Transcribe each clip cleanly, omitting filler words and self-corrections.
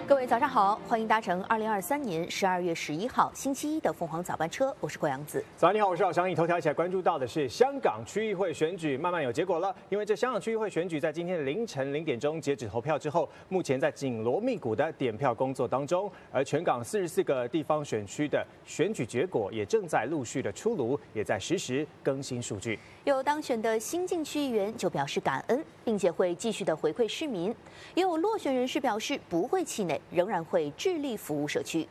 各位早上好，欢迎搭乘2023年12月11号星期一的凤凰早班车，我是郭阳子。 早上你好，我是老翔。头条一起来关注到的是香港区议会选举慢慢有结果了，因为这香港区议会选举在今天的凌晨0点钟截止投票之后，目前在紧锣密鼓的点票工作当中，而全港44个地方选区的选举结果也正在陆续的出炉，也在实时更新数据。 有当选的新晋区议员就表示感恩，并且会继续的回馈市民；也有落选人士表示不会气馁，仍然会致力服务社区。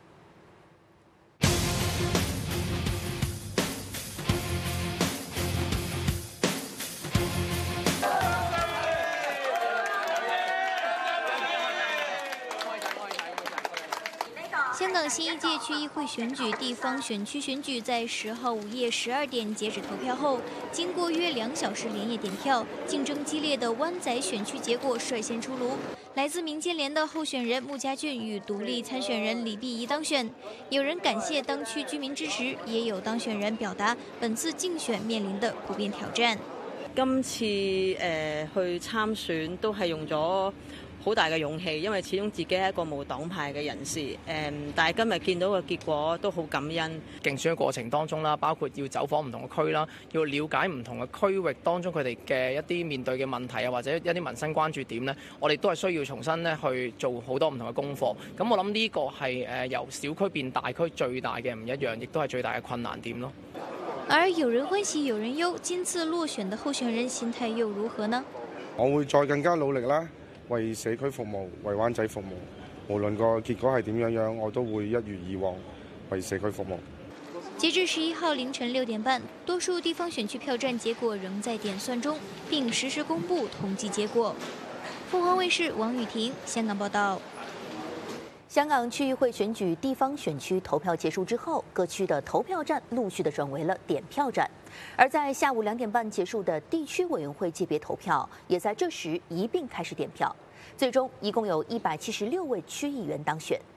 香港新一届区议会选举地方选区选举在10号午夜12点截止投票后，经过约2小时连夜点票，竞争激烈的湾仔选区结果率先出炉。来自民建联的候选人穆家俊与独立参选人李碧仪当选。有人感谢当区居民支持，也有当选人表達本次競選面臨的普遍挑戰。 今次去參選都係用咗好大嘅勇氣，因為始終自己係一個無黨派嘅人士，但係今日見到嘅結果都好感恩。 競選嘅過程當中啦，包括要走訪唔同嘅區啦，要了解唔同嘅區域當中佢哋嘅一啲面對嘅問題啊，或者一啲民生關注點咧，我哋都係需要重新咧去做好多唔同嘅功課。咁我諗呢個係由小區變大區最大嘅唔一樣，亦都係最大嘅困難點咯。 而有人歡喜有人憂，今次落選的候選人心態又如何呢？ 我會再更加努力啦，為社區服務，為灣仔服務。無論個結果係點樣，我都會一如以往為社區服務。 截至11號凌晨6點半，多數地方選區票站結果仍在點算中，並實時公布統計結果。鳳凰衛視王雨婷香港報道。 香港区议会选举地方选区投票结束之后，各区的投票站陆续的转为了点票站，而在下午2点半结束的地区委员会界别投票，也在这时一并开始点票。最终一共有176位区议员当选。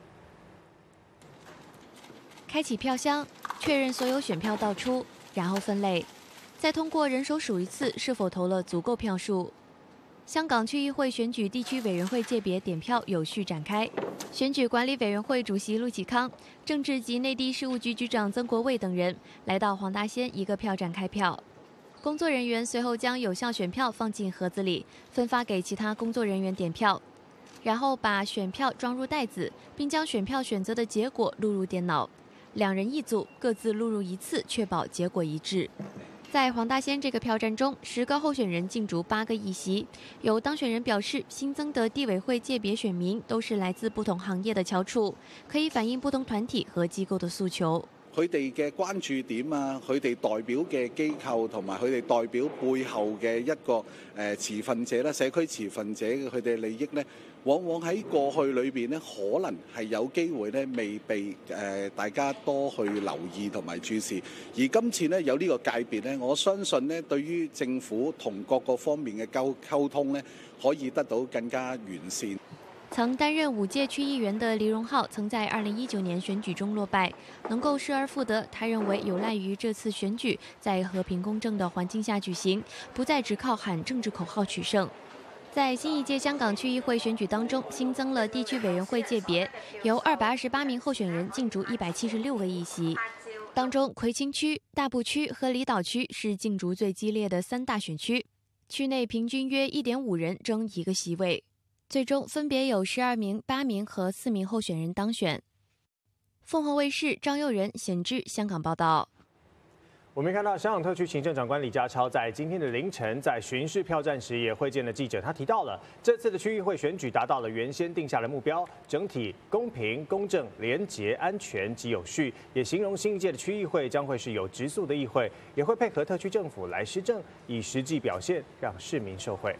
开启票箱，确认所有选票倒出，然后分类，再通过人手数一次是否投了足够票数。香港区议会选举地区委员会界别点票有序展开。选举管理委员会主席陆启康、政治及内地事务局局长曾国卫等人来到黄大仙一个票站开票。工作人员随后将有效选票放进盒子里，分发给其他工作人员点票，然后把选票装入袋子，并将选票选择的结果录入电脑。2人一组，各自录入1次，确保结果一致。在黄大仙这个票站中，10个候选人竞逐8个议席。有当选人表示，新增的地委會界別選民都是來自不同行業的翹楚，可以反映不同團體和機構的訴求。 佢哋嘅關注點啊，佢哋代表嘅機構同埋佢哋代表背後嘅一個持份者啦，社區持份者嘅佢哋利益呢，往往喺過去裏邊呢，可能係有機會呢未被大家多去留意同埋注視。而今次呢，有呢個界別呢，我相信呢，對於政府同各個方面嘅溝通呢，可以得到更加完善。 曾擔任5屆區議員的黎榮浩曾在2019年選舉中落敗，能夠失而復得，他認為有賴於這次選舉在和平公正的環境下舉行，不再只靠喊政治口號取勝。在新一屆香港區議會選舉當中，新增了地區委員會界別，由228名候選人競逐176個議席。當中，葵青區、大埔區和離島區是競逐最激烈的3大選區，區內平均約1.5人爭1個席位。最終分別有12名、8名和4名候選人當選。鳳凰衛視張佑仁、顯志香港報道。 我们看到香港特区行政长官李家超在今天的凌晨在巡视票站时也会见了记者，他提到了这次的区议会选举达到了原先定下的目标，整体公平、公正、廉洁、安全及有序，也形容新一届的区议会将会是有质素的议会，也会配合特区政府来施政，以实际表现让市民受惠。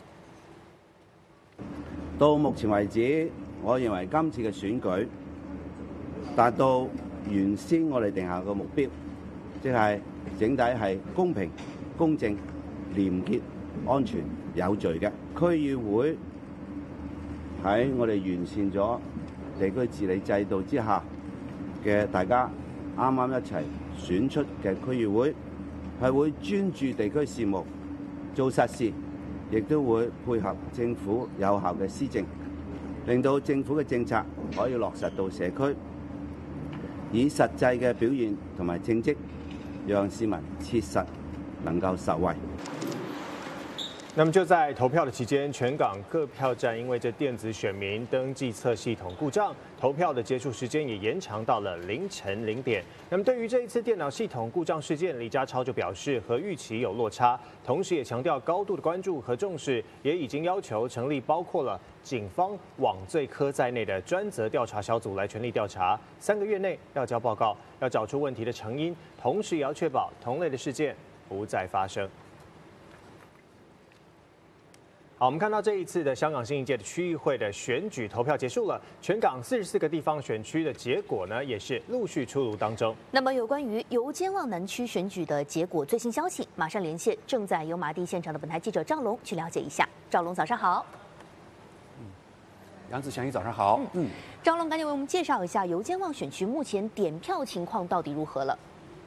到目前為止，我認為今次嘅選舉達到原先我哋定下嘅目標，即係整體係公平、公正、廉潔、安全、有序嘅。區議會喺我哋完善咗地區治理制度之下嘅大家啱啱一齊選出嘅區議會，係會專注地區事務，做實事。亦都會配合政府有效嘅施政， 令到政府嘅政策可以落實到社區，以實際嘅表現同埋政績，讓市民切實能夠受惠。 那么就在投票的期间，全港各票站因为这电子选民登记册系统故障，投票的结束时间也延长到了凌晨0点。那么对于这一次电脑系统故障事件，李家超就表示和预期有落差，同时也强调高度的关注和重视，也已经要求成立包括了警方、网罪科在内的专责调查小组来全力调查，3个月内要交报告，要找出问题的成因，同时也要确保同类的事件不再发生。好，我们看到这一次的香港新一届的区议会的选举投票结束了，全港44个地方选区的结果呢，也是陆续出炉当中。 那么有关于油尖旺南区选举的结果最新消息，马上连线正在油麻地现场的本台记者赵龙去了解一下。赵龙，早上好。 杨子祥一早上好。 赵龙，赶紧为我们介绍一下油尖旺选区目前点票情况到底如何了？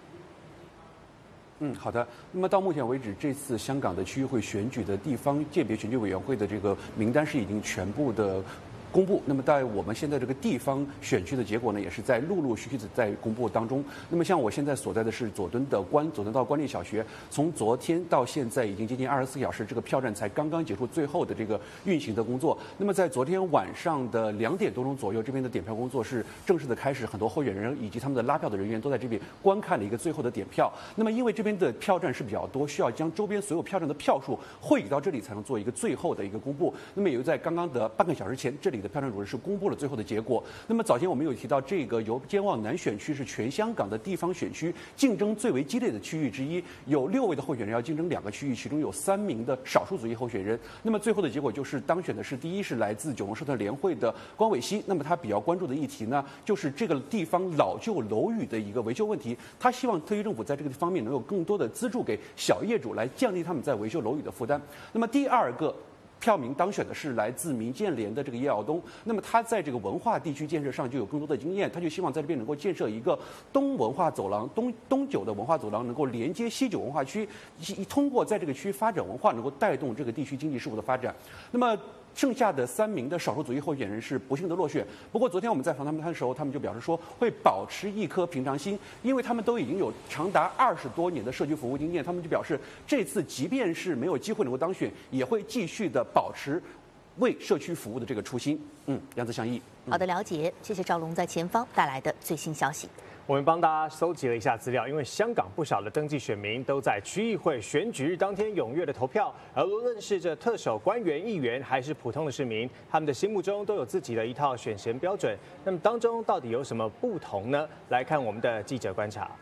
好的。那么到目前为止，这次香港的区议会选举的地方界别选举委员会的这个名单是已经全部的公布。那么在我们现在这个地方选区的结果呢，也是在陆陆续续的在公布当中。那么像我现在所在的是佐敦道官立小学，从昨天到现在已经接近24小时，这个票站才刚刚结束最后的这个运行的工作。那么在昨天晚上的2点多钟左右，这边的点票工作是正式的开始，很多候选人以及他们的拉票的人员都在这边观看了一个最后的点票。那么因为这边的票站是比较多，需要将周边所有票站的票数汇集到这里，才能做一个最后的一个公布。那么也就在刚刚的半个小时前，这里的票站主任是公布了最后的结果。那么早前我们有提到，这个油尖旺南选区是全香港的地方选区竞争最为激烈的区域之一，有6位的候选人要竞争2个区域，其中有3名的少数族裔候选人。那么最后的结果就是当选的是第一是来自九龙社团联会的关伟希。那么他比较关注的议题呢，就是这个地方老旧楼宇的一个维修问题。他希望特区政府在这个方面能有更多的资助给小业主，来降低他们在维修楼宇的负担。那么第2个票民当选的是来自民建联的这个叶耀东，那么他在这个文化地区建设上就有更多的经验，他就希望在这边能够建设一个东文化走廊、东九的文化走廊，能够连接西九文化区，通过在这个区发展文化，能够带动这个地区经济事务的发展。那么剩下的3名的少数族裔候选人是不幸的落选。不过昨天我们在访他们的时候，他们就表示说会保持一颗平常心，因为他们都已经有长达20多年的社区服务经验。他们就表示，这次即便是没有机会能够当选，也会继续的保持为社区服务的这个初心。杨子祥义。 好的，了解，谢谢赵龙在前方带来的最新消息。 我们帮大家搜集了一下资料，因为香港不少的登记选民都在区议会选举日当天踊跃的投票，而无论是这特首、官员、议员，还是普通的市民，他们的心目中都有自己的一套选贤标准。那么当中到底有什么不同呢？来看我们的记者观察。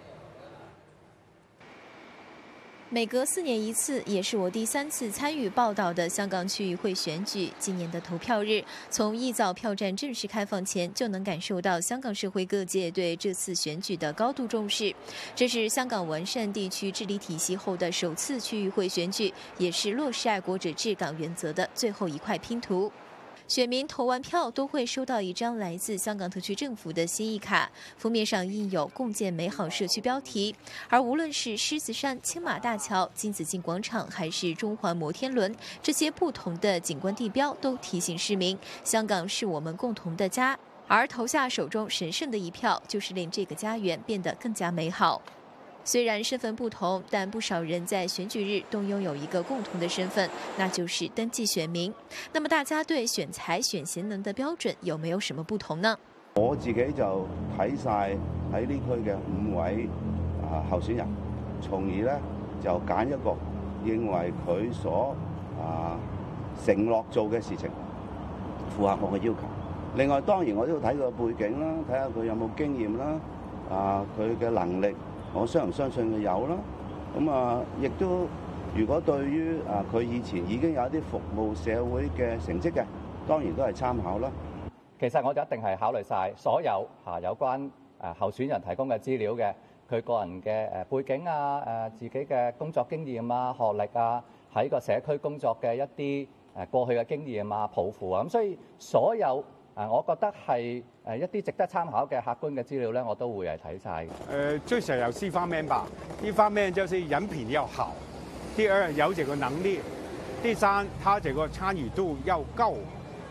每隔4年一次，也是我第3次参与报道的香港区议会选举。今年的投票日，从一早票站正式开放前，就能感受到香港社会各界对这次选举的高度重视。这是香港完善地区治理体系后的首次区议会选举，也是落实爱国者治港原则的最后一块拼图。选民投完票都会收到一张来自香港特区政府的心意卡，封面上印有"共建美好社区"标题。而无论是狮子山、青马大桥、金紫荆广场，还是中环摩天轮，这些不同的景观地标都提醒市民，香港是我们共同的家。而投下手中神圣的一票，就是令这个家园变得更加美好。虽然身份不同，但不少人在选举日都拥有一个共同的身份，那就是登記選民。那麼大家對選才、選賢能的標準有沒有什麼不同呢？ 我自己就睇晒喺呢區嘅5位候選人，從而咧就揀一個認為佢所承諾做嘅事情符合我嘅要求。另外當然我都要睇佢嘅背景啦，睇下佢有冇經驗啦，佢嘅能力。我相唔相信佢有啦，咁亦都如果對於佢以前已經有一啲服務社會嘅成績嘅，當然都係參考啦。 其實我就一定係考慮晒所有有關候選人提供嘅資料嘅，佢個人嘅背景自己嘅工作經驗學歷喺個社區工作嘅一啲過去嘅經驗抱負咁所以所有。我覺得係一啲值得參考嘅客觀嘅資料咧，我都會係睇晒。 最少有4方面吧。一方面就是人品要好，第2有這個能力，第3他這個參與度要高，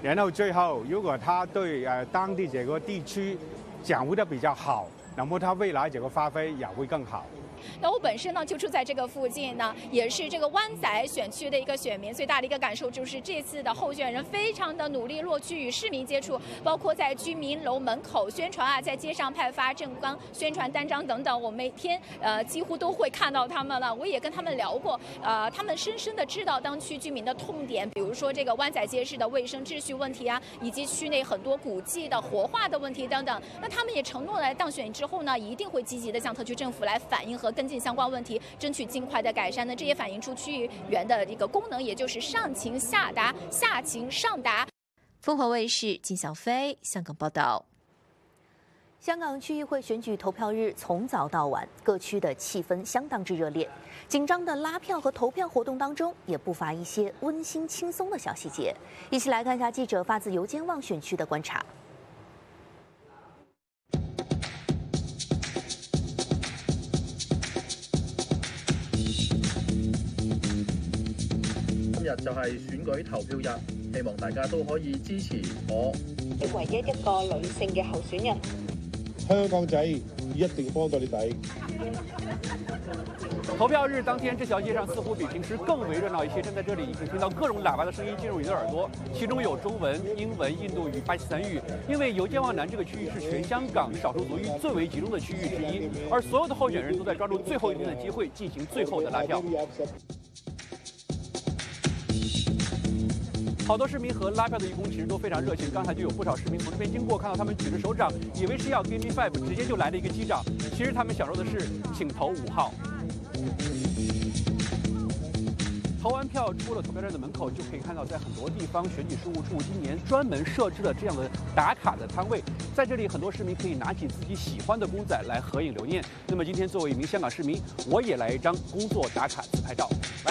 然后最后如果他对当地这个地区掌握得比较好，那么他未来这个发挥也会更好。 那我本身呢就住在这个附近呢，也是这个湾仔选区的一个选民，最大的一个感受就是这次的候选人非常的努力落区与市民接触，包括在居民楼门口宣传啊，在街上派发政纲、宣传单张等等，我每天几乎都会看到他们了。我也跟他们聊过，他们深深的知道当区居民的痛点，比如说这个湾仔街市的卫生秩序问题啊，以及区内很多古迹的活化的问题等等。那他们也承诺了当选之后呢，一定会积极的向特区政府来反映和跟进相关问题，争取尽快的改善呢。这也反映出区议员的一个功能，也就是上情下达，下情上达。 凤凰卫视金小飞香港报道。 香港区议会选举投票日从早到晚，各区的气氛相当之热烈。紧张的拉票和投票活动当中，也不乏一些温馨轻松的小细节。一起来看一下记者发自油尖旺选区的观察。 今日就係選舉投票日，希望大家都可以支持我。 唯一一個女性嘅候選人， 香港仔一定幫到你哋。 投票日当天，这条街上似乎比平时更为热闹一些。站在这里，你可以听到各种喇叭的声音进入你的耳朵，其中有中文、英文、印度语、巴基斯坦语。因为油尖旺南这个区域是全香港少数族裔最为集中的区域之一，而所有的候选人都在抓住最后一天的机会进行最后的拉票。好多市民和拉票的义工其实都非常热情，刚才就有不少市民从这边经过，看到他们举着手掌，以为是要 Give me 5，直接就来了一个击掌。其实他们享受的是请投5号。投完票出了投票站的门口，就可以看到在很多地方选举事务处今年专门设置了这样的打卡的摊位，在这里很多市民可以拿起自己喜欢的公仔来合影留念。那么今天作为一名香港市民，我也来一张工作打卡自拍照，来。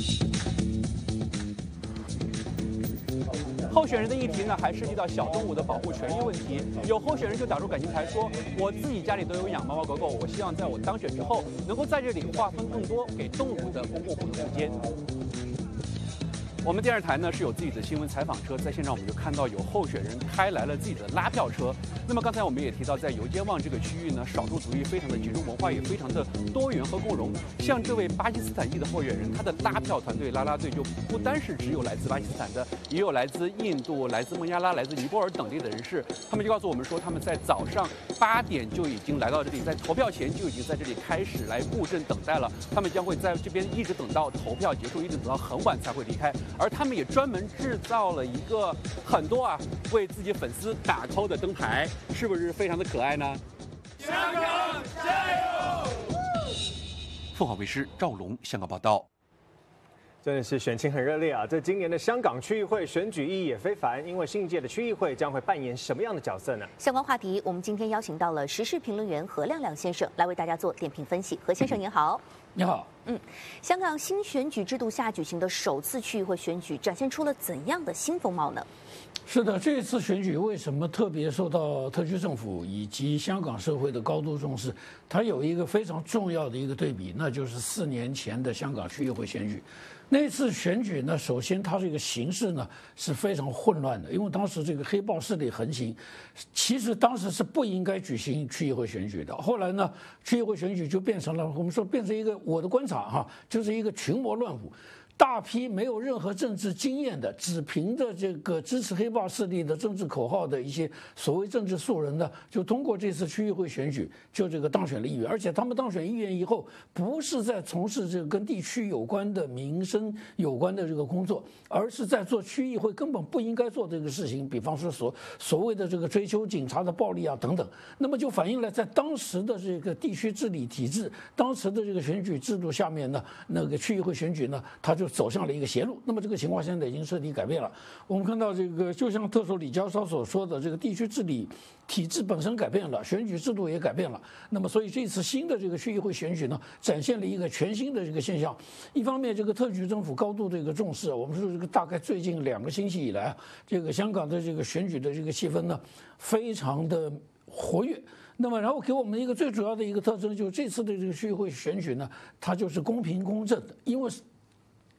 候选人的议题呢，还涉及到小动物的保护权益问题。有候选人就打出感情牌说：“我自己家里都有养猫猫狗狗，我希望在我当选之后，能够在这里划分更多给动物的公共活动空间。”我们电视台呢是有自己的新闻采访车，在现场我们就看到有候选人开来了自己的拉票车。那么刚才我们也提到，在油尖旺这个区域呢，少数族裔非常的集中，文化也非常的多元和共融。像这位巴基斯坦裔的候选人，他的拉票团队拉拉队就不单是只有来自巴基斯坦的，也有来自印度、来自孟加拉、来自尼泊尔等地的人士。他们就告诉我们说，他们在早上8点就已经来到这里，在投票前就已经在这里开始来布阵等待了。他们将会在这边一直等到投票结束，一直等到很晚才会离开。而他们也专门制造了一个很多为自己粉丝打 call 的灯牌，是不是非常的可爱呢？香港加油！凤凰卫视赵龙香港报道。 真的是选情很热烈啊！这今年的香港区议会选举意义也非凡，因为新一届的区议会将会扮演什么样的角色呢？ 相关话题，我们今天邀请到了时事评论员何亮亮先生来为大家做点评分析。何先生您好。 你好。 香港新选举制度下举行的首次区议会选举，展现出了怎样的新风貌呢？ 是的，这次选举为什么特别受到特区政府以及香港社会的高度重视？它有一个非常重要的一个对比，那就是4年前的香港区议会选举。那次选举呢，首先它这个形势呢是非常混乱的，因为当时这个黑暴势力横行，其实当时是不应该举行区议会选举的。后来呢，区议会选举就变成了我们说变成一个我的观察就是一个群魔乱舞。大批没有任何政治经验的，只凭着这个支持黑暴势力的政治口号的一些所谓政治素人呢，就通过这次区议会选举就这个当选了议员，而且他们当选议员以后，不是在从事这个跟地区有关的民生有关的这个工作，而是在做区议会根本不应该做这个事情，比方说所谓的这个追究警察的暴力啊等等，那么就反映了在当时的这个地区治理体制，当时的这个选举制度下面呢，那个区议会选举呢，它就走向了一个邪路。那么这个情况现在已经彻底改变了。我们看到这个，就像特首李家超所说的，这个地区治理体制本身改变了，选举制度也改变了。那么所以这次新的这个区议会选举呢，展现了一个全新的这个现象。一方面，这个特区政府高度这个重视，我们说这个大概最近2个星期以来这个香港的这个选举的这个气氛呢，非常的活跃。那么，然后给我们一个最主要的一个特征，就是这次的这个区议会选举呢，它就是公平公正的，因为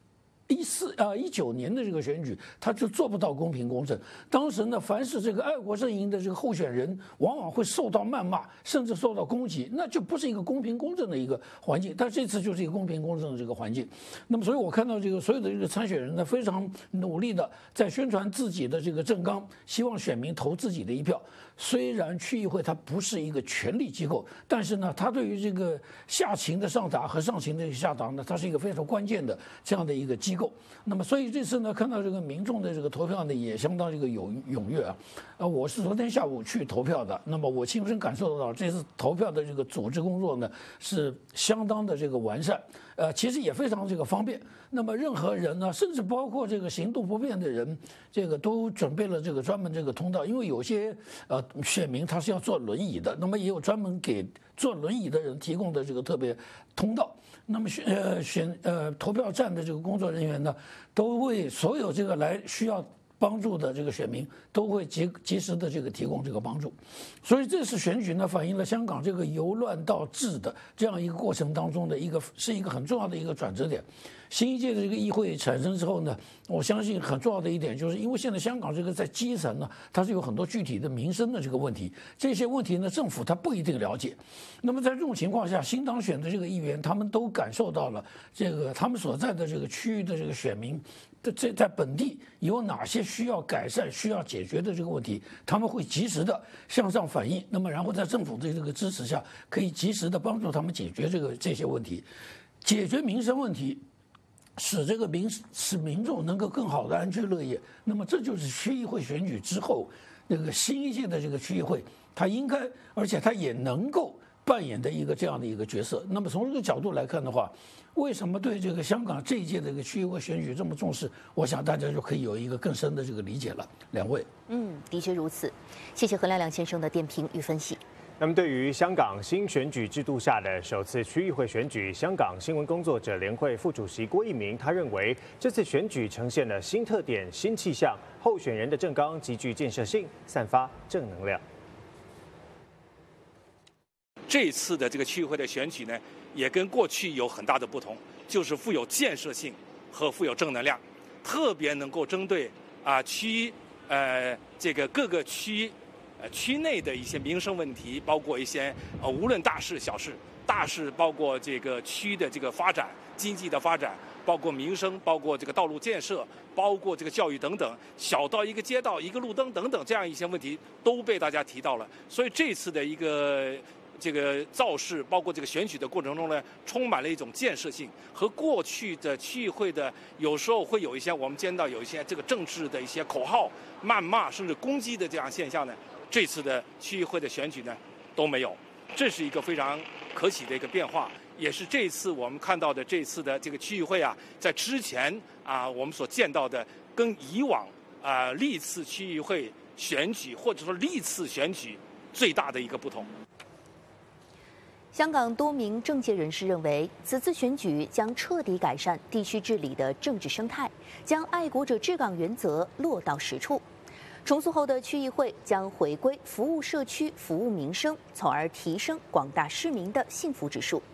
19年的这个选举，他就做不到公平公正。当时呢，凡是这个爱国阵营的这个候选人，往往会受到谩骂，甚至受到攻击，那就不是一个公平公正的一个环境。但这次就是一个公平公正的这个环境。那么，所以我看到这个所有的这个参选人呢，非常努力的在宣传自己的这个政纲，希望选民投自己的一票。虽然区议会它不是一个权力机构，但是呢，它对于这个下情的上达和上情的下达呢，它是一个非常关键的这样的一个机构。那么，所以这次呢，看到这个民众的这个投票呢，也相当这个踊跃啊。我是昨天下午去投票的，那么我亲身感受到这次投票的这个组织工作呢，是相当的这个完善。其实也非常这个方便。那么任何人呢，甚至包括这个行动不便的人，这个都准备了这个专门这个通道，因为有些选民他是要坐轮椅的，那么也有专门给坐轮椅的人提供的这个特别通道。那么投票站的这个工作人员呢，都为所有这个来需要帮助的这个选民都会及时的这个提供这个帮助，所以这次选举呢，反映了香港这个由乱到治的这样一个过程当中的一个很重要的一个转折点。新一届的这个议会产生之后呢，我相信很重要的一点就是，因为现在香港这个在基层呢，它是有很多具体的民生的这个问题，这些问题呢，政府它不一定了解。那么在这种情况下，新当选的这个议员，他们都感受到了这个他们所在的这个区域的这个选民。在本地有哪些需要改善、需要解决的这个问题，他们会及时的向上反映。那么，然后在政府的这个支持下，可以及时的帮助他们解决这些问题，解决民生问题，使民众能够更好的安居乐业。那么，这就是区议会选举之后那个新一届的这个区议会，它应该，而且它也能够扮演的一个这样的一个角色。那么从这个角度来看的话，为什么对这个香港这一届的这个区议会选举这么重视？我想大家就可以有一个更深的这个理解了。两位， 的确如此。谢谢何亮亮先生的点评与分析。 那么，对于香港新选举制度下的首次区议会选举，香港新闻工作者联会副主席郭一鸣他认为，这次选举呈现了新特点、新气象，候选人的政纲极具建设性，散发正能量。 这次的这个区议会的选举呢，也跟过去有很大的不同，就是富有建设性和富有正能量，特别能够针对这个各个区内的一些民生问题，包括一些无论大事小事，大事包括这个区的这个发展、经济的发展，包括民生，包括这个道路建设，包括这个教育等等，小到一个街道、一个路灯等等这样一些问题都被大家提到了。所以这次的一个这个造势，包括这个选举的过程中呢，充满了一种建设性，和过去的区议会的有时候会有一些我们见到有一些这个政治的一些口号、谩骂甚至攻击的这样现象呢，这次的区议会的选举呢都没有，这是一个非常可喜的一个变化，也是这次我们看到的这次的这个区议会啊，在之前我们所见到的跟以往历次区议会选举或者说历次选举最大的一个不同。 香港多名政界人士认为，此次选举将彻底改善地区治理的政治生态，将爱国者治港原则落到实处。重塑后的区议会将回归服务社区、服务民生，从而提升广大市民的幸福指数。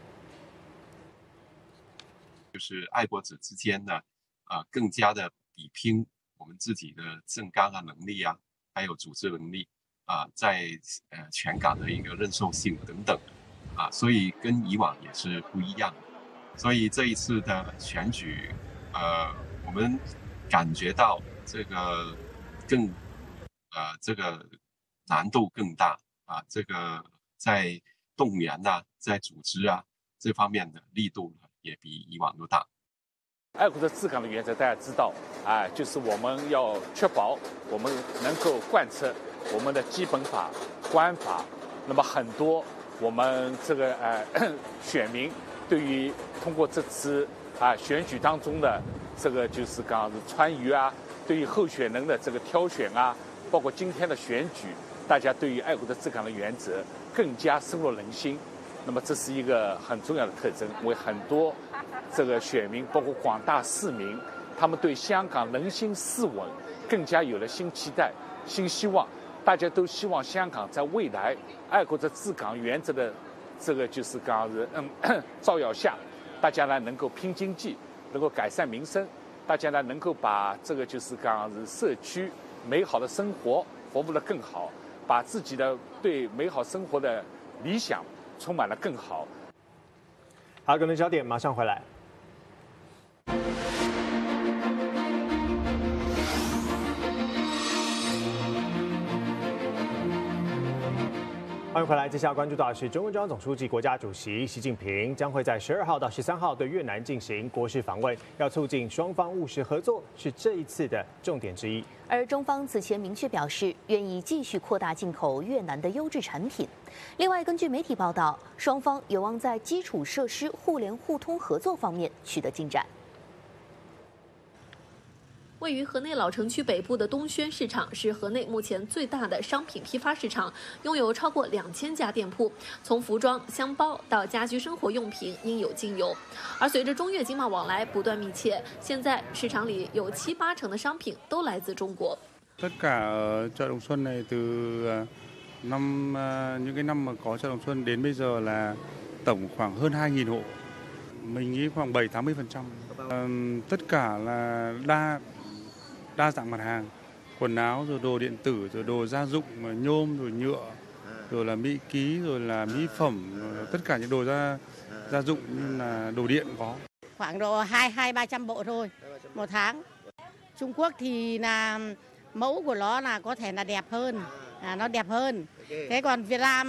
就是爱国者之间呢，更加的比拼我们自己的政纲能力还有组织能力在全港的一个认受性等等。所以跟以往也是不一样，所以这一次的选举，我们感觉到这个这个难度更大这个在动员在组织这方面的力度也比以往都大。 爱国者治港的原则大家知道就是我们要确保我们能够贯彻我们的基本法、国安法，那么很多。我们这个选民对于通过这次选举当中的这个就是讲是参与对于候选人的这个挑选包括今天的选举，大家对于爱国者治港的原则更加深入人心。那么这是一个很重要的特征，为很多这个选民，包括广大市民，他们对香港人心市稳更加有了新期待、新希望。大家都希望香港在未来爱国者治港原则的这个就是讲是照耀下，大家呢能够拼经济，能够改善民生， 大家呢能够把这个就是讲是社区美好的生活服务得更好，把自己的对美好生活的理想充满了更好。 好，更多焦点马上回来。欢迎回来，接下来关注到的是中共中央总书记、国家主席习近平将会在12号到13号对越南进行国事访问，要促进双方务实合作是这一次的重点之一。 而中方此前明确表示，愿意继续扩大进口越南的优质产品。另外，根据媒体报道，双方有望在基础设施互联互通合作方面取得进展。 位于河内老城区北部的东轩市场是河内目前最大的商品批发市场，拥有超过2000家店铺，从服装、箱包到家居生活用品应有尽有。而随着中越经贸往来不断密切，现在市场里有7、8成的商品都来自中国。 Tất cả ở chợ Đồng Xuân này từ những cái năm mà có chợ Đồng Xuân đến bây giờ là tổng khoảng hơn 2.000 hộ. Mình nghĩ khoảng 7-80%. Tất cả là đa dạng mặt hàng, quần áo rồi đồ điện tử rồi đồ gia dụng, nhôm rồi nhựa, rồi là mỹ ký rồi là mỹ phẩm, rồi tất cả những đồ gia dụng như là đồ điện có. Khoảng độ 200-300 bộ thôi một tháng. Trung Quốc thì là mẫu của nó là có thể là đẹp hơn, nó đẹp hơn. Thế còn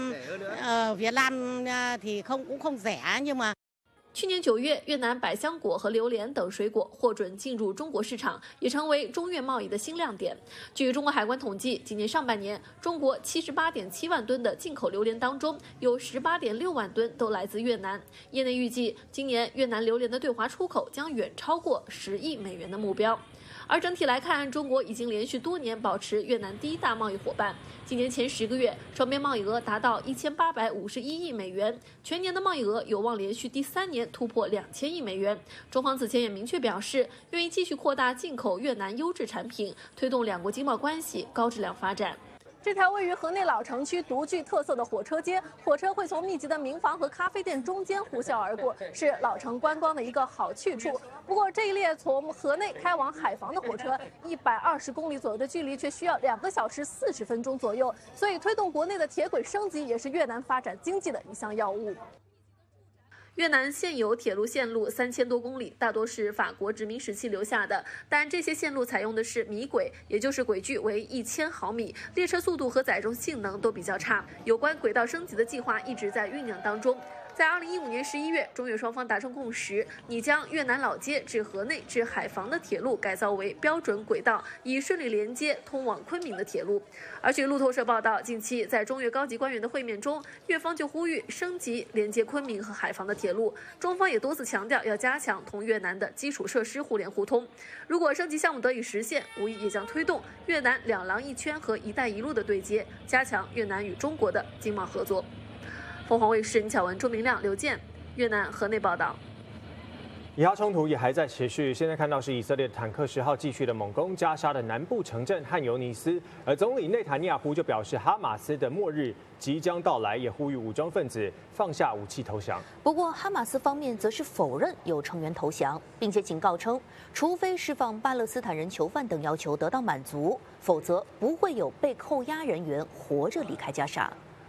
Việt Nam thì cũng không rẻ nhưng mà。 去年9月，越南百香果和榴莲等水果获准进入中国市场，也成为中越贸易的新亮点。据中国海关统计，今年上半年，中国78.7万吨的进口榴莲当中，有18.6万吨都来自越南。业内预计，今年越南榴莲的对华出口将远超过10亿美元的目标。而整体来看，中国已经连续多年保持越南第一大贸易伙伴。今年前10个月，双边贸易额达到1851亿美元，全年的贸易额有望连续第3年突破2000亿美元。中方此前也明确表示，愿意继续扩大进口越南优质产品，推动两国经贸关系高质量发展。 这条位于河内老城区独具特色的火车街，火车会从密集的民房和咖啡店中间呼啸而过，是老城观光的一个好去处。不过，这一列从河内开往海防的火车，120公里左右的距离却需要2个小时40分钟左右，所以推动国内的铁轨升级也是越南发展经济的一项要务。 越南现有铁路线路3000多公里，大多是法国殖民时期留下的，但这些线路采用的是米轨，也就是轨距为1000毫米，列车速度和载重性能都比较差。有关轨道升级的计划一直在酝酿当中。在2015年11月，中越双方达成共识，拟将越南老街至河内至海防的铁路改造为标准轨道，以顺利连接通往昆明的铁路。而据路透社报道，近期在中越高级官员的会面中，越方就呼吁升级连接昆明和海防的铁路，中方也多次强调要加强同越南的基础设施互联互通。如果升级项目得以实现，无疑也将推动越南两廊一圈和“一带一路”的对接，加强越南与中国的经贸合作。凤凰卫视倪巧文、周明亮、刘健，越南河内报道。 以哈冲突也还在持续，现在看到是以色列的坦克10号继续的猛攻加沙的南部城镇汉尤尼斯，而总理内塔尼亚胡就表示，哈马斯的末日即将到来，也呼吁武装分子放下武器投降。 不过，哈马斯方面则是否认有成员投降，并且警告称，除非释放巴勒斯坦人囚犯等要求得到满足，否则不会有被扣押人员活着离开加沙。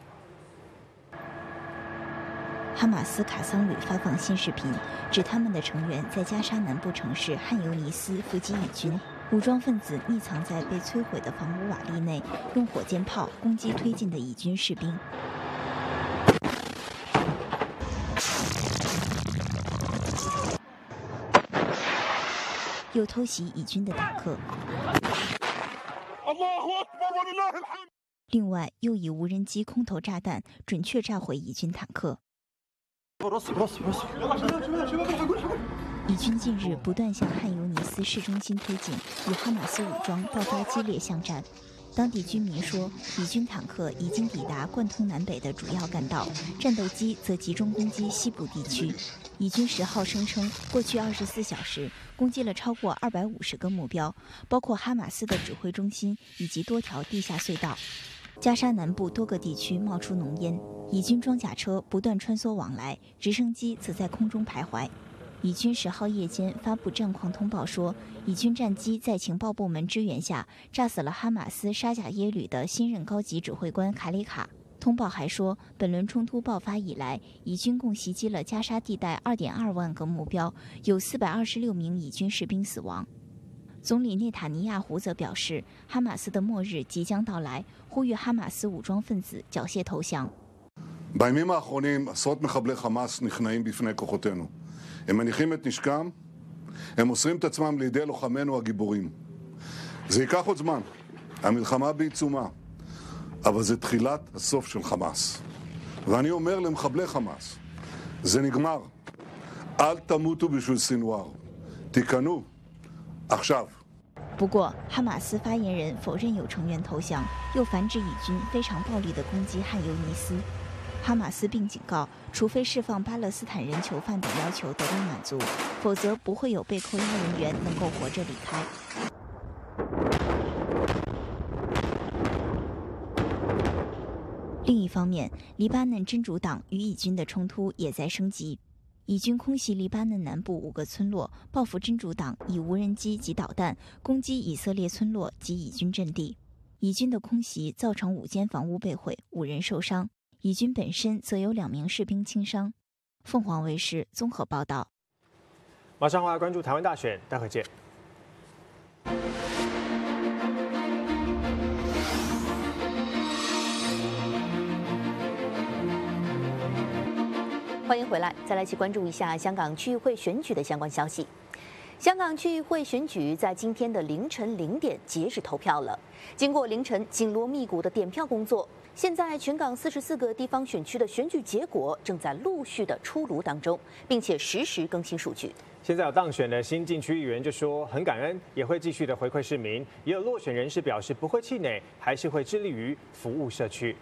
哈马斯卡桑旅发放新视频，指他们的成员在加沙南部城市汉尤尼斯伏击以军，武装分子匿藏在被摧毁的房屋瓦砾内，用火箭炮攻击推进的以军士兵。又偷袭以军的坦克。另外，又以无人机空投炸弹准确炸毁以军坦克。以军近日不断向汉尤尼斯市中心推进，与哈马斯武装爆发激烈巷战。当地居民说，以军坦克已经抵达贯通南北的主要干道，战斗机则集中攻击西部地区。以军10号声称，过去24小时攻击了超过250个目标，包括哈马斯的指挥中心以及多条地下隧道。加沙南部多个地区冒出浓烟，以军装甲车不断穿梭往来，直升机则在空中徘徊。 以军10号夜间发布战况通报说，以军战机在情报部门支援下炸死了哈马斯沙贾耶旅的新任高级指挥官卡里卡。通报还说，本轮冲突爆发以来，以军共袭击了加沙地带2.2万个目标，有426名以军士兵死亡。总理内塔尼亚胡则表示，哈马斯的末日即将到来，呼吁哈马斯武装分子缴械投降。 בימים האחרונים עשרות מחבלי חמאס נכנעים בפני כוחותינו. הם מניחים את נשקם, הם מוסרים את עצמם לידי לוחמינו הגיבורים. זה ייקח עוד זמן, המלחמה בעיצומה, אבל זה תחילת הסוף של חמאס. ואני אומר למחבלי חמאס, זה נגמר. אל תמותו בשביל סנוואר. תיכנו עכשיו. 不过，哈马斯发言人否认有成员投降，又反指以军非常暴力地攻击汉尤尼斯。哈马斯并警告，除非释放巴勒斯坦人囚犯等要求得到满足，否则不会有被扣押人员能够活着离开。另一方面，黎巴嫩真主党与以军的冲突也在升级。以军空袭黎巴嫩南部5个村落，报复真主党以无人机及导弹攻击以色列村落及以军阵地。以军的空袭造成5间房屋被毁，5人受伤。以军本身则有2名士兵轻伤。凤凰卫视综合报道。 马上回来关注台湾大选，待会见。 欢迎回来，再来一起关注一下香港区议会选举的相关消息。香港区议会选举在今天的凌晨0点截止投票了。经过凌晨紧锣密鼓的点票工作，现在全港44个地方选区的选举结果正在陆续的出炉当中，并且实时更新数据。 现在有当选的新进区议员就说很感恩，也会继续的回馈市民。也有落选人士表示不会气馁，还是会致力于服务社区。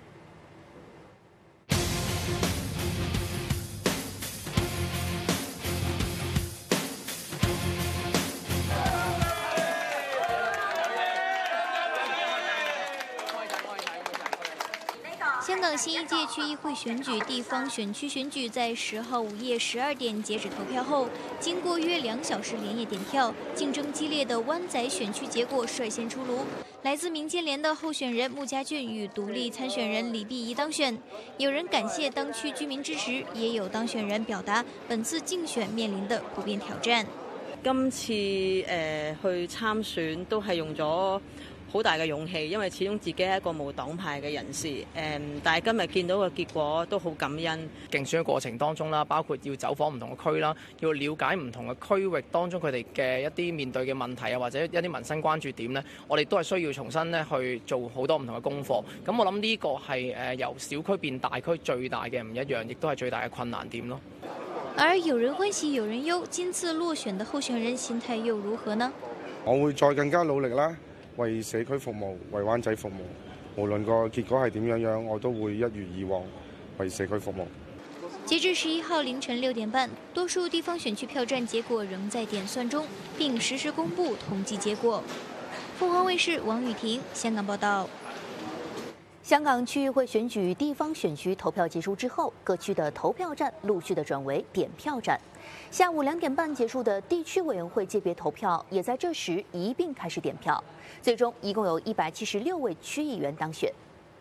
香港新一届区议会选举地方选区选举在10号午夜12点截止投票后，经过约2小时连夜点票，竞争激烈的湾仔选区结果率先出炉。来自民建联的候选人穆家俊与独立参选人李碧仪当选。有人感谢当区居民支持，也有当选人表達本次競選面臨的普遍挑戰。 今次去參選都係用咗好大嘅勇氣，因為始終自己係一個無黨派嘅人士，但係今日見到嘅結果都好感恩。 競選嘅過程當中啦，包括要走訪唔同嘅區啦，要了解唔同嘅區域當中佢哋嘅一啲面對嘅問題啊，或者一啲民生關注點咧，我哋都係需要重新咧去做好多唔同嘅功課。咁我諗呢個係由小區變大區最大嘅唔一樣，亦都係最大嘅困難點咯。 而有人歡喜有人憂，今次落選的候選人心態又如何呢？ 我會再更加努力啦，為社區服務，為灣仔服務。無論個結果係點樣，我都會一如以往為社區服務。 截至11號凌晨6點半，多數地方選區票站結果仍在點算中，並實時公布統計結果。鳳凰衛視王雨婷香港報道。 香港区议会选举地方选区投票结束之后，各区的投票站陆续的转为点票站。下午2点半结束的地区委员会界别投票，也在这时一并开始点票。最终一共有176位区议员当选。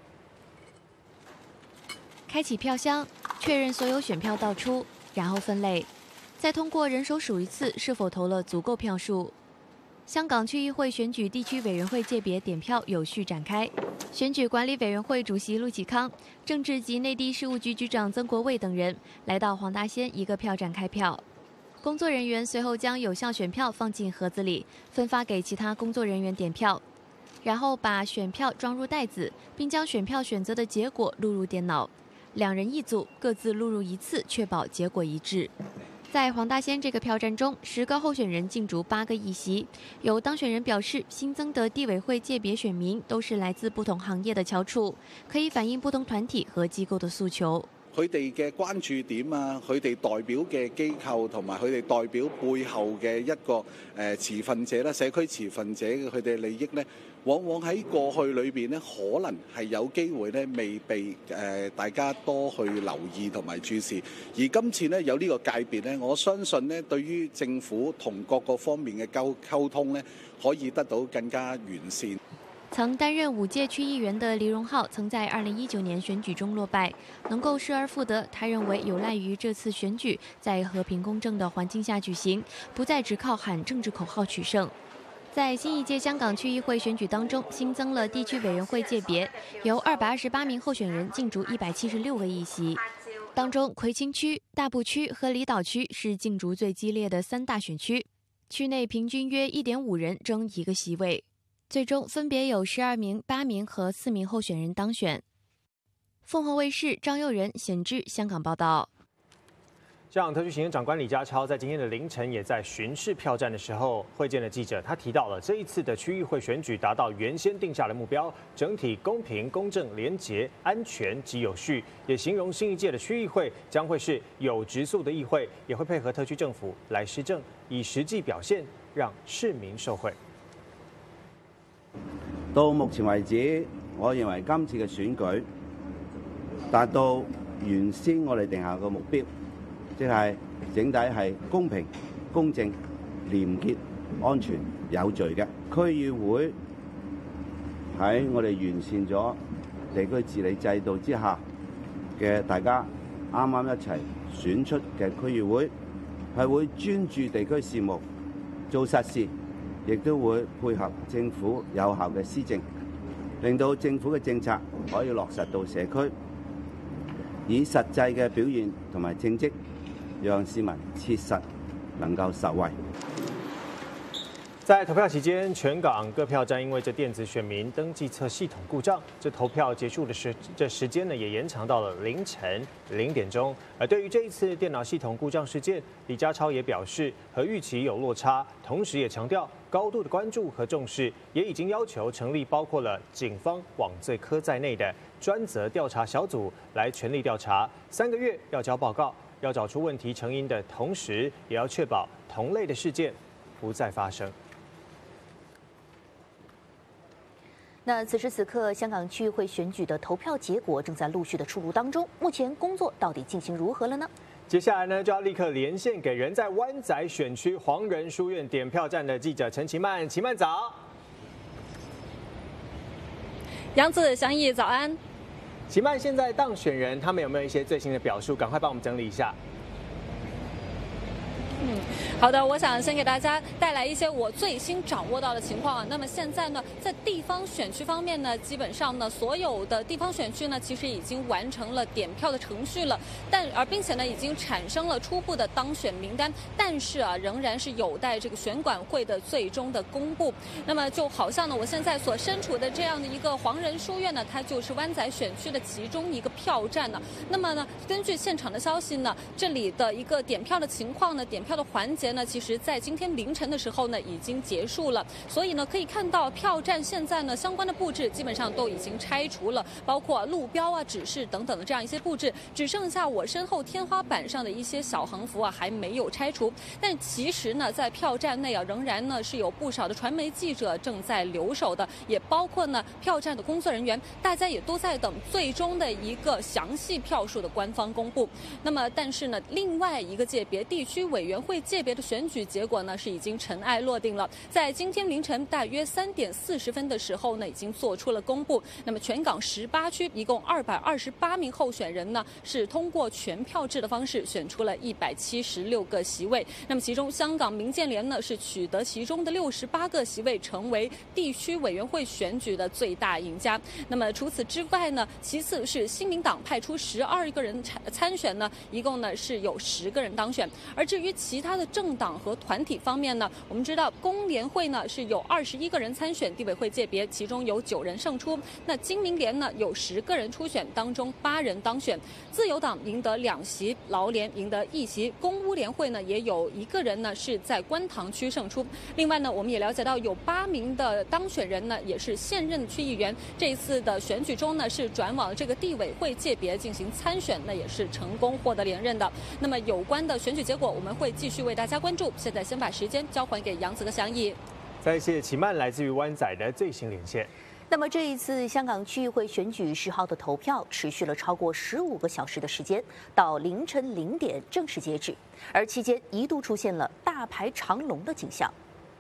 开启票箱，确认所有选票倒出，然后分类，再通过人手数一次是否投了足够票数。香港区议会选举地区委员会界别点票有序展开。选举管理委员会主席陆启康、政治及内地事务局局长曾国卫等人来到黄大仙一个票站开票。工作人员随后将有效选票放进盒子里，分发给其他工作人员点票，然后把选票装入袋子，并将选票选择的结果录入电脑。2人一组，各自录入1次，确保结果一致。在黄大仙这个票站中，10个候选人竞逐8个议席。有当选人表示，新增的地委会界别选民都是来自不同行業的翹楚，可以反映不同團體和機構的訴求。 佢哋嘅關注點啊，佢哋代表嘅機構同埋佢哋代表背後嘅一個持份者啦，社區持份者嘅佢哋利益呢， 往往喺過去裏邊呢，可能係有機會呢未被大家多去留意同埋注視。而今次呢，有呢個界別呢，我相信呢，對於政府同各個方面嘅溝通呢，可以得到更加完善。 曾担任5届区议员的黎荣浩，曾在2019年选举中落败，能够失而复得，他认为有赖于这次选举在和平公正的环境下举行，不再只靠喊政治口号取胜。在新一届香港区议会选举当中，新增了地区委员会界别，由228名候选人竞逐176个议席。当中，葵青区、大埔区和离岛区是竞逐最激烈的3大选区，区内平均约1.5人争1个席位。最终分别有12名、8名和4名候选人当选。凤凰卫视张佑仁、显志香港报道。 香港特区行政长官李家超在今天的凌晨也在巡视票站的时候会见了记者，他提到了这一次的区议会选举达到原先定下的目标，整体公平、公正、廉洁、安全及有序，也形容新一届的区议会将会是有质素的议会，也会配合特区政府来施政，以实际表现让市民受惠。 到目前為止，我認為今次嘅選舉達到原先我哋定下嘅目標，即係整體係公平、公正、廉潔、安全、有序嘅區議會。喺我哋完善咗地區治理制度之下嘅大家啱啱一齊選出嘅區議會，係會專注地區事務，做實事。亦都會配合政府有效嘅施政，令到政府嘅政策可以落實到社區，以實際嘅表現同埋政績，讓市民切實能夠受惠。 在投票期间，全港各票站因为这电子选民登记册系统故障，这投票结束的时间呢也延长到了凌晨0点钟。而对于这一次电脑系统故障事件，李家超也表示和预期有落差，同时也强调高度的关注和重视，也已经要求成立包括了警方、网罪科在内的专责调查小组来全力调查，3个月要交报告，要找出问题成因的同时，也要确保同类的事件不再发生。 那此时此刻，香港区议会选举的投票结果正在陆续的出炉当中。目前工作到底进行如何了呢？ 接下来呢，就要立刻连线给人在湾仔选区黄仁书院点票站的记者陈其曼。其曼早， 杨子祥义早安。 其曼，现在当选人他们有没有一些最新的表述？赶快帮我们整理一下。 好的，我想先给大家带来一些我最新掌握到的情况啊。那么现在呢，在地方选区方面呢，基本上呢，所有的地方选区呢，其实已经完成了点票的程序了，并且呢，已经产生了初步的当选名单，但是啊，仍然是有待这个选管会的最终的公布。那么就好像呢，我现在所身处的这样的一个黄仁书院呢，它就是湾仔选区的其中一个票站呢。那么呢，根据现场的消息呢，这里的一个点票的情况呢，点票的环节呢，其实在今天凌晨的时候呢已经结束了，所以呢可以看到票站现在呢相关的布置基本上都已经拆除了，包括路标啊、指示等等的这样一些布置，只剩下我身后天花板上的一些小横幅啊还没有拆除。但其实呢，在票站内啊仍然呢是有不少的传媒记者正在留守的，也包括呢票站的工作人员，大家也都在等最终的一个详细票数的官方公布。那么但是呢，另外一个界别地区委员会界别的选举结果呢是已经尘埃落定了，在今天凌晨大约3点40分的时候呢已经做出了公布。那么全港18区一共228名候选人呢是通过全票制的方式选出了176个席位，那么其中香港民建联呢是取得其中的68个席位，成为地区委员会选举的最大赢家。那么除此之外呢，其次是新民党派出12个人参选呢，一共呢是有10个人当选。而至于其他的政党和团体方面呢，我们知道工联会呢是有21个人参选地委会界别，其中有9人胜出。那经民联呢有10个人初选，当中8人当选。自由党赢得2席，劳联赢得1席，公屋联会呢也有1个人呢是在观塘区胜出。另外呢，我们也了解到有8名的当选人呢也是现任区议员，这一次的选举中呢是转往这个地委会界别进行参选，那也是成功获得连任的。那么有关的选举结果我们会继续为大家关注。现在先把时间交还给杨子和祥义。 再谢启曼来自于湾仔的最新连线。 那么这一次香港区议会选举10号的投票持续了超过15个小时的时间，到凌晨0点正式截止，而期间一度出现了大排长龙的景象。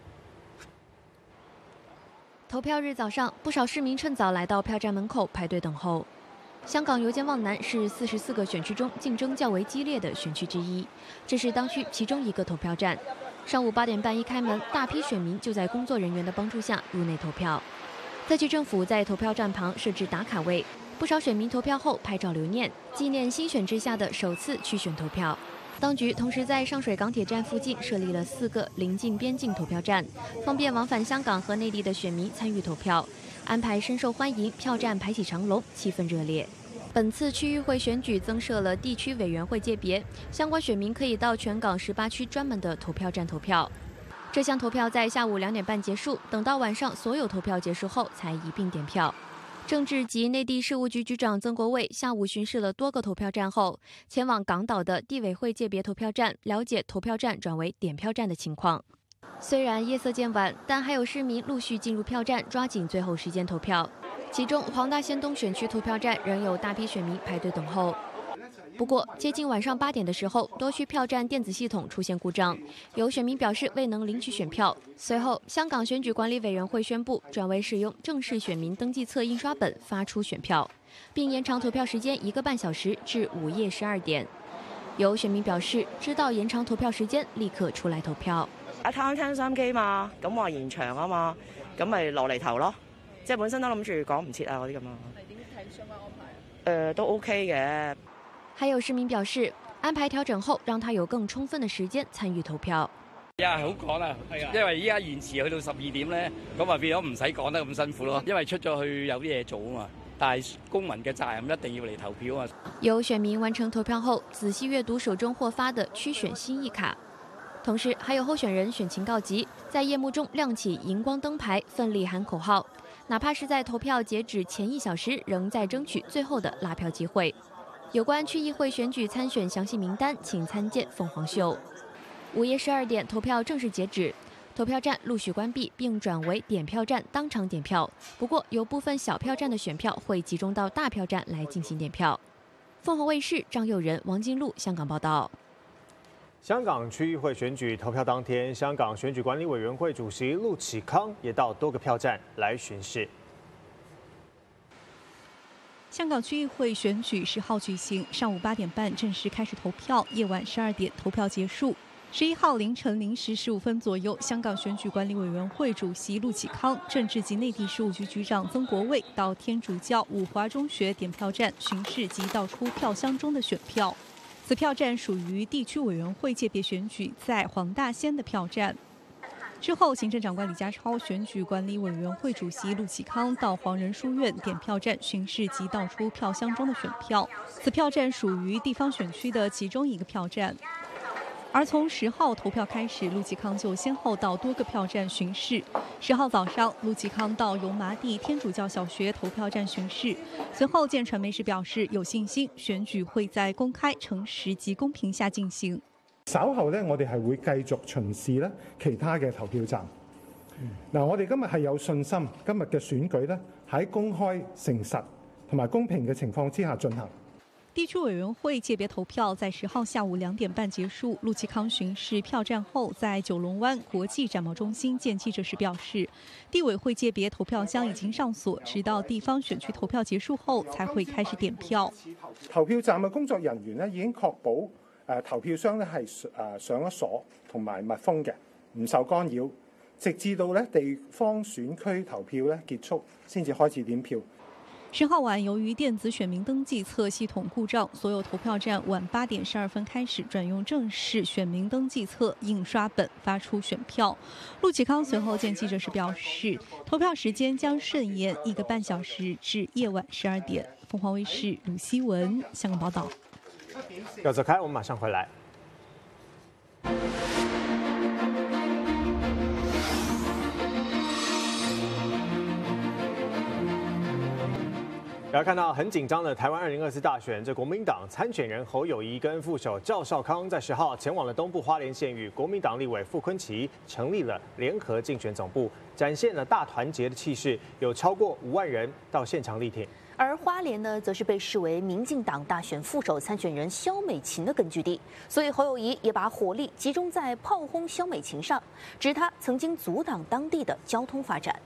投票日早上，不少市民趁早来到票站门口排队等候。香港油尖旺南是44个选区中竞争较为激烈的选区之一，这是当区其中一个投票站。上午8点半一开门，大批选民就在工作人员的帮助下入内投票。特区政府在投票站旁设置打卡位，不少选民投票后拍照留念，纪念新选制下的首次区选投票。当局同时在上水港铁站附近设立了4个临近边境投票站，方便往返香港和内地的选民参与投票。安排深受欢迎，票站排起长龙，气氛热烈。本次区议会选举增设了地区委员会界别，相关选民可以到全港18区专门的投票站投票。这项投票在下午2点半结束，等到晚上所有投票结束后才一并点票。政治及内地事务局局长曾国卫下午巡视了多个投票站后，前往港岛的地委会界别投票站，了解投票站转为点票站的情况。虽然夜色渐晚，但还有市民陆续进入票站，抓紧最后时间投票。其中，黄大仙东选区投票站仍有大批选民排队等候。不过，接近晚上8点的时候，多区票站电子系统出现故障，有选民表示未能领取选票。随后，香港选举管理委员会宣布转为使用正式选民登记册印刷本发出选票，并延长投票时间1个半小时至午夜12点。有選民表示，知道延長投票時間，立刻出嚟投票。 聽收音機嘛，咁話延長啊嘛，咁咪落嚟投咯。即係本身都諗住講唔切啊嗰啲咁啊。係點睇相關安排？都 OK 嘅。 還有市民表示，安排調整後，讓他有更充分的時間參與投票。 好趕啊，因為依家延遲去到12點咧，咁啊變咗唔使趕得咁辛苦咯。因為出咗去有啲嘢做啊嘛。但係公民嘅責任一定要嚟投票啊！ 有選民完成投票後，仔細閱讀手中獲發的區選心意卡，同時還有候選人選情告急，在夜幕中亮起熒光燈牌，奮力喊口號。哪怕是在投票截止前1小時，仍在爭取最後的拉票機會。有關區議會選舉參選詳細名單，請參見鳳凰秀。午夜12點，投票正式截止。投票站陸續關閉，並轉為點票站當場點票。不過，有部分小票站的選票會集中到大票站來進行點票。鳳凰衛視張佑仁、王金路香港報道。 香港區議會選舉投票當天，香港選舉管理委員會主席陸啟康也到多個票站來巡視。 香港區議會選舉10號舉行，上午8點半正式開始投票，夜晚12點投票結束。11號凌晨0時15分左右，香港選舉管理委員會主席陸啟康、政治及內地事務局局長曾國衛到天主教五華中學點票站巡視及倒出票箱中的選票。此票站屬於地區委員會界別選舉在黃大仙的票站。之後，行政長官李家超、選舉管理委員會主席陸啟康到黃仁書院點票站巡視及倒出票箱中的選票。此票站屬於地方選區的其中一個票站。而從10號投票開始，陸啟康就先後到多個票站巡視。10號早上，陸啟康到油麻地天主教小學投票站巡視，隨後見傳媒時表示有信心選舉會在公開、誠實及公平下進行。 稍後呢，我哋係會繼續巡視咧其他嘅投票站。嗱，我哋今日係有信心，今日嘅選舉咧喺公開、誠實同埋公平嘅情況之下進行。 地區委員會界別投票在10號下午2點半結束。陸啟康巡視票站後，在九龍灣國際展貿中心見記者時表示，地委會界別投票箱已經上鎖，直到地方選區投票結束後才會開始點票。 投票站嘅工作人員咧已經確保投票箱咧係上咗鎖同埋密封嘅，唔受干擾，直至到咧地方選區投票咧結束先至開始點票。 10號晚，由於電子選民登記冊系統故障，所有投票站晚8點12分開始轉用正式選民登記冊印刷本發出選票。陸啟康隨後見記者時表示，投票時間將順延1個半小時至夜晚12點。鳳凰衛視盧希文香港報道。 要走開，我們馬上回來。 要看到很紧张的台湾2024大选，这国民党参选人侯友宜跟副手赵少康在10号前往了东部花莲县，与国民党立委傅崑萁成立了联合竞选总部，展现了大团结的气势，有超过5万人到现场力挺。 而花莲呢，则是被视为民进党大选副手参选人萧美琴的根据地，所以侯友宜也把火力集中在炮轰萧美琴上，指他曾经阻挡当地的交通发展。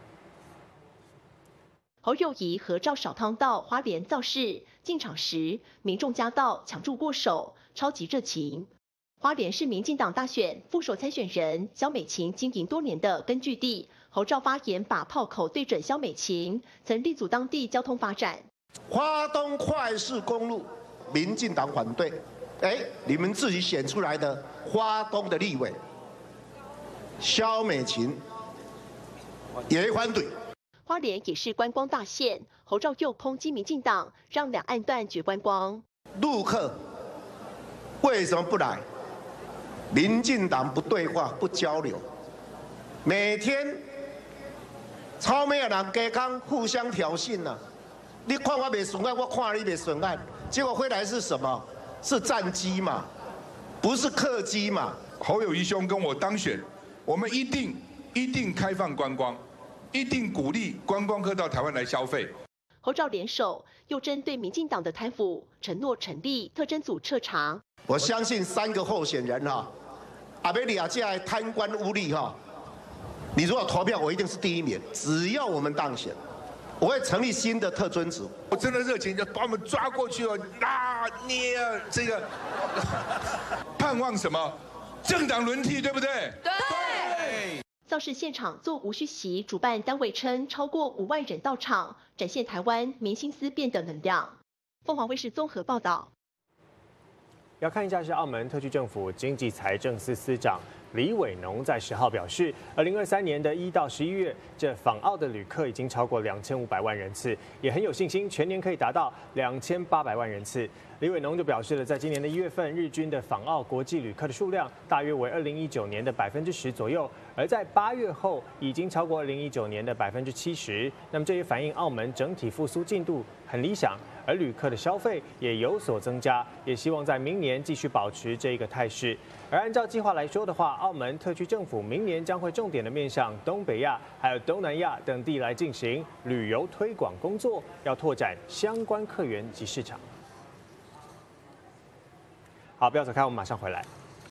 侯友宜和赵少康到花莲造势，进场时民众夹道抢住过手，超级热情。花莲是民进党大选副手参选人萧美琴经营多年的根据地，侯赵发言把炮口对准萧美琴，曾力阻当地交通发展。 花东快速公路，民进党反对，你们自己选出来的花东的立委萧美琴也反对。 花莲也是观光大县，侯赵又抨击民进党让两岸断绝观光。 陆客为什么不来？民进党不对话不交流，每天超美的人加工互相挑衅啊！你看我没顺眼，我看你没顺眼，结果回来是什么？是战机嘛，不是客机嘛。 侯友宜兄跟我当选，我们一定开放观光。一定鼓励观光客到台湾来消费。 侯赵联手又针对民进党的贪腐承诺成立特侦组彻查。 我相信3个候选人阿贝利亚这贪官污吏你如果投票，我一定是第1名。只要我们当选，我会成立新的特侦组。 我真的热情，就把我们抓过去捏这个，盼望什么？政党轮替，对不对？ 对。造势现场座无虚席，主办单位称超过5万人到场，展现台湾民心思变的能量。凤凰卫视综合报道。 要看一下是澳门特区政府经济财政司司长李伟农在10号表示，2023年的1到11月，这访澳的旅客已经超过2500万人次，也很有信心全年可以达到2800万人次。李伟农就表示了，在今年的1月份，日均的访澳国际旅客的数量大约为2019年的10%左右，而在8月后已经超过2019年的70%。那么这也反映澳门整体复苏进度很理想，而旅客的消费也有所增加，也希望在明年继续保持这个态势。而按照计划来说的话，澳门特区政府明年将会重点的面向东北亚还有东南亚等地来进行旅游推广工作，要拓展相关客源及市场。好，不要走开，我们马上回来。